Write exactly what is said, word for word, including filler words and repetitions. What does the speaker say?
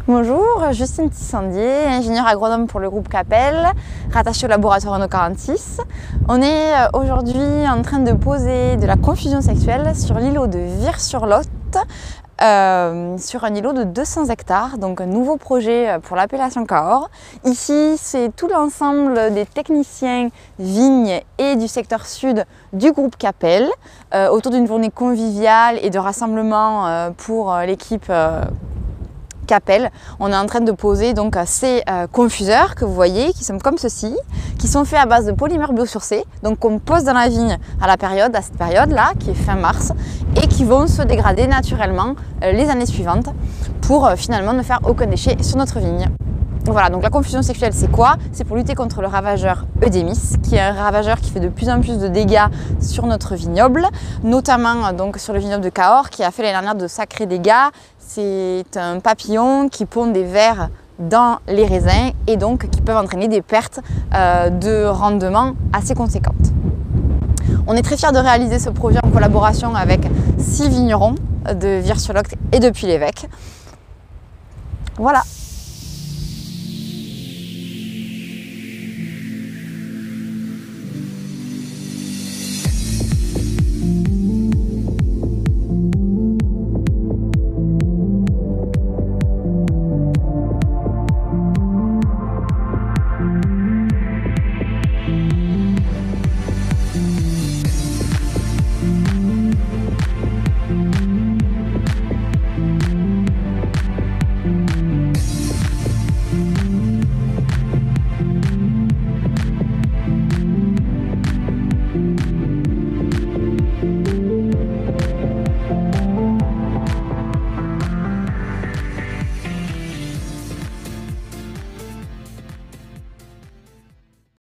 Bonjour, Justine Tissandier, ingénieure agronome pour le groupe Capel, rattachée au laboratoire Renault quarante-six. On est aujourd'hui en train de poser de la confusion sexuelle sur l'îlot de Vire-sur-Lot, euh, sur un îlot de deux cents hectares, donc un nouveau projet pour l'appellation Cahors. Ici, c'est tout l'ensemble des techniciens vignes et du secteur sud du groupe Capel, euh, autour d'une journée conviviale et de rassemblement euh, pour l'équipe euh, Capel. On est en train de poser donc ces euh, confuseurs que vous voyez, qui sont comme ceci, qui sont faits à base de polymère biosourcé, donc qu'on pose dans la vigne à la période, à cette période-là, qui est fin mars, et qui vont se dégrader naturellement euh, les années suivantes pour euh, finalement ne faire aucun déchet sur notre vigne. Voilà, donc la confusion sexuelle, c'est quoi? C'est pour lutter contre le ravageur Eudémis, qui est un ravageur qui fait de plus en plus de dégâts sur notre vignoble, notamment donc sur le vignoble de Cahors, qui a fait l'année dernière de sacrés dégâts. C'est un papillon qui pond des vers dans les raisins et donc qui peuvent entraîner des pertes euh, de rendement assez conséquentes. On est très fiers de réaliser ce projet en collaboration avec six vignerons de Vire-sur-Lot et de Puy-l'Évêque. Voilà.